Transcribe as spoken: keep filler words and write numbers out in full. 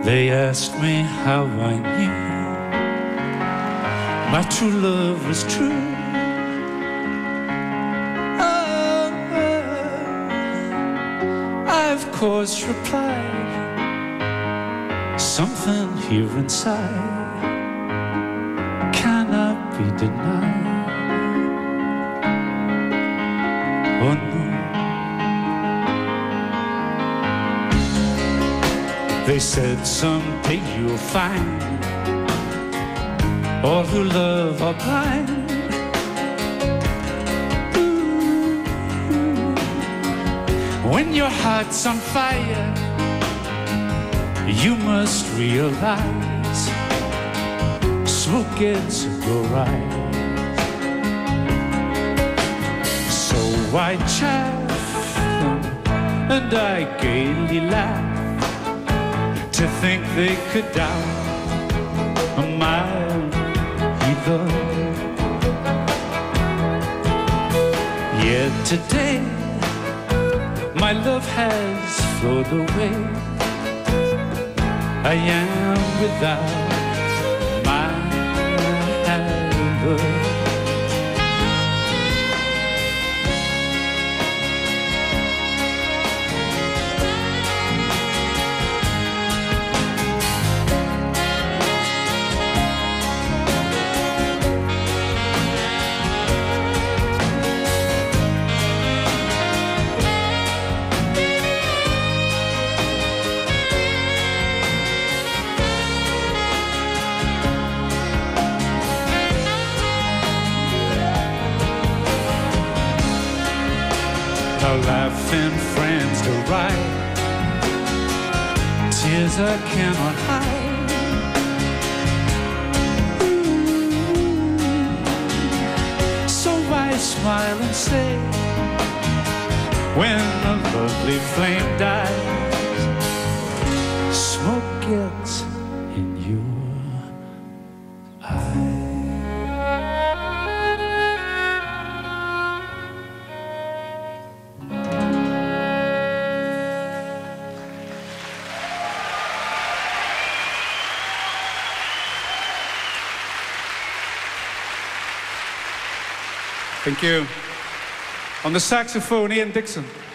They asked me how I knew my true love was true. Oh, I of course replied, something here inside cannot be denied. Oh no. They said someday you'll find all who love are blind. Ooh. When your heart's on fire, you must realize smoke gets your rise. So I chaff them and I gaily laugh to think they could doubt my love. Yet today my love has flowed away. I am without my love. Laughing friends to ride, tears I cannot hide. Ooh. So I smile and say, when a lovely flame dies, smoke gets in your eye. Thank you. On the saxophone, Ian Dixon.